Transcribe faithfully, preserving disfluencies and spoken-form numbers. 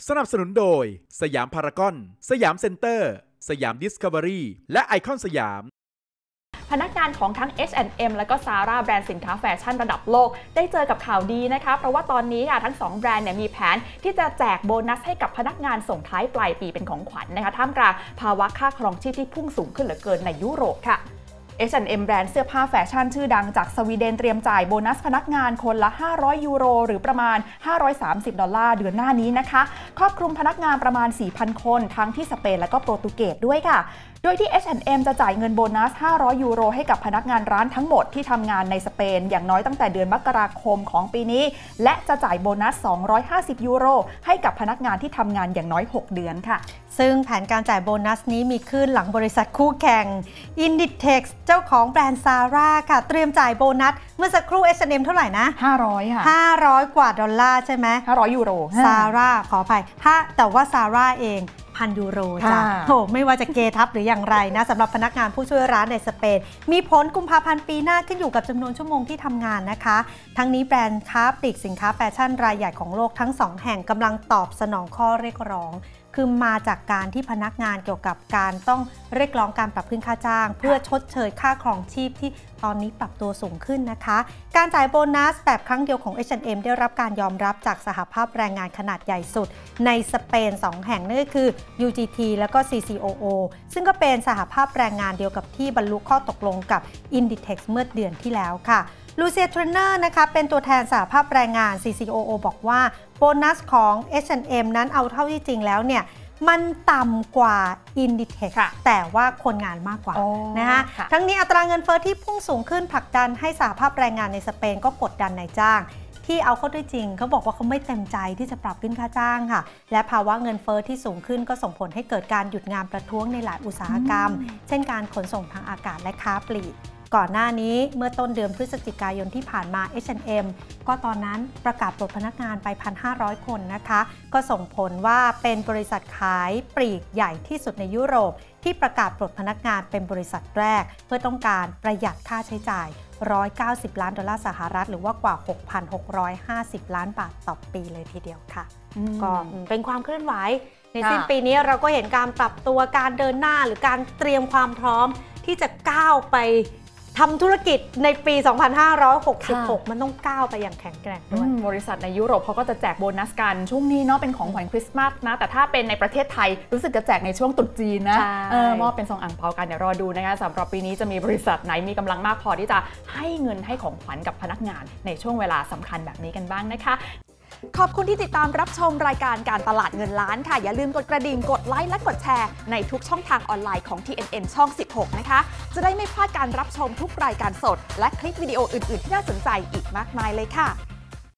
สนับสนุนโดยสยามพารากอนสยามเซ็นเตอร์สยามดิสคัฟเวอรี่และไอคอนสยามพนักงานของทั้ง เอช แอนด์ เอ็ม และก็ Zara แบรนด์สินค้าแฟชั่นระดับโลกได้เจอกับข่าวดีนะคะเพราะว่าตอนนี้ค่ะทั้งสองแบรนด์เนี่ยมีแผนที่จะแจกโบนัสให้กับพนักงานส่งท้ายปลายปีเป็นของขวัญนะคะท่ามกลางภาวะค่าครองชีพที่พุ่งสูงขึ้นเหลือเกินในยุโรปค่ะ เอช แอนด์ เอ็ม แบรนด์เสื้อผ้าแฟชั่นชื่อดังจากสวีเดนเตรียมจ่ายโบนัสพนักงานคนละห้าร้อยยูโรหรือประมาณห้าร้อยสามสิบดอลลาร์เดือนหน้านี้นะคะครอบคลุมพนักงานประมาณ สี่พัน คนทั้งที่สเปนและก็โปรตุเกสด้วยค่ะโดยที่ เอช แอนด์ เอ็ม จะจ่ายเงินโบนัสห้าร้อยยูโรให้กับพนักงานร้านทั้งหมดที่ทำงานในสเปนอย่างน้อยตั้งแต่เดือนมกราคมของปีนี้และจะจ่ายโบนัสสองร้อยห้าสิบยูโรให้กับพนักงานที่ทำงานอย่างน้อยหกเดือนค่ะซึ่งแผนการจ่ายโบนัสนี้มีขึ้นหลังบริษัทคู่แข่ง Inditex เจ้าของแบรนด์ Zara ค่ะเตรียมจ่ายโบนัสเมื่อสักครู่ เอช แอนด์ เอ็ม เท่าไหร่นะห้าร้อยค่ะห้าร้อยกว่าดอลลาร์ใช่ไหมห้าร้อยยูโร Zara ขออภัยถ้าแต่ว่า Zara เองพันยูโรจ้ะโหไม่ว่าจะเกทับหรืออย่างไรนะสำหรับพนักงานผู้ช่วยร้านในสเปนมีผลกุมภาพันธ์ปีหน้าขึ้นอยู่กับจำนวนชั่วโมงที่ทำงานนะคะทั้งนี้แบรนด์ค้าปลีกสินค้าแฟชั่นรายใหญ่ของโลกทั้งสองแห่งกำลังตอบสนองข้อเรียกร้องคือมาจากการที่พนักงานเกี่ยวกับการต้องเรียกร้องการปรับขึ้นค่าจ้างเพื่อชดเชยค่าครองชีพที่ตอนนี้ปรับตัวสูงขึ้นนะคะการจ่ายโบนัสแบบครั้งเดียวของ เอช แอนด์ เอ็ม ได้รับการยอมรับจากสหภาพแรงงานขนาดใหญ่สุดในสเปนสองแห่งนั่นก็คือ ยู จี ที แล้วก็ ซี ซี โอ โอ ซึ่งก็เป็นสหภาพแรงงานเดียวกับที่บรรลุข้อตกลงกับ Inditex เมื่อเดือนที่แล้วค่ะลูเซีย เทรนเนอร์นะคะเป็นตัวแทนสหภาพแรงงาน ซี ซี โอ โอ บอกว่าโบนัสของ เอช แอนด์ เอ็ม นั้นเอาเท่าที่จริงแล้วเนี่ยมันต่ำกว่า Inditex แต่ว่าคนงานมากกว่านะคะทั้งนี้อัตราเงินเฟ้อที่พุ่งสูงขึ้นผลักดันให้สหภาพแรงงานในสเปนก็กดดันนายจ้างที่เอาเข้าด้วยจริงเขาบอกว่าเขาไม่เต็มใจที่จะปรับขึ้นค่าจ้างค่ะและภาวะเงินเฟ้อที่สูงขึ้นก็ส่งผลให้เกิดการหยุดงานประท้วงในหลายอุตสาหกรรมเช่นการขนส่งทางอากาศและค้าปลีกก่อนหน้านี้เมื่อต้นเดือนพฤศจิกายนที่ผ่านมา เอช แอนด์ เอ็ม ก็ตอนนั้นประกาศปลดพนักงานไป หนึ่งพันห้าร้อย คนนะคะก็ส่งผลว่าเป็นบริษัทขายปลีกใหญ่ที่สุดในยุโรปที่ประกาศปลดพนักงานเป็นบริษัทแรกเพื่อต้องการประหยัดค่าใช้จ่ายหนึ่งร้อยเก้าสิบล้านดอลลาร์สหรัฐหรือว่ากว่า หกพันหกร้อยห้าสิบล้านบาทต่อปีเลยทีเดียวค่ะก็เป็นความเคลื่อนไหวในสิ้นปีนี้เราก็เห็นการปรับตัวการเดินหน้าหรือการเตรียมความพร้อมที่จะก้าวไปทำธุรกิจในปี สองพันห้าร้อยหกสิบหก มันต้องก้าวไปอย่างแข็งแกร่งด้วยบริษัทในยุโรปเขาก็จะแจกโบนัสกันช่วงนี้เนาะเป็นของขวัญคริสต์มาสนะแต่ถ้าเป็นในประเทศไทยรู้สึกจะแจกในช่วงตรุษจีนนะมอบเป็นซองอ่างเปากันเดี๋ยวรอดูนะคะสำหรับปีนี้จะมีบริษัทไหนมีกำลังมากพอที่จะให้เงินให้ของขวัญกับพนักงานในช่วงเวลาสำคัญแบบนี้กันบ้างนะคะขอบคุณที่ติดตามรับชมรายการการตลาดเงินล้านค่ะอย่าลืมกดกระดิ่งกดไลค์และกดแชร์ในทุกช่องทางออนไลน์ของ ที เอ็น เอ็น ช่อง สิบหก นะคะจะได้ไม่พลาดการรับชมทุกรายการสดและคลิปวิดีโออื่นๆที่น่าสนใจอีกมากมายเลยค่ะ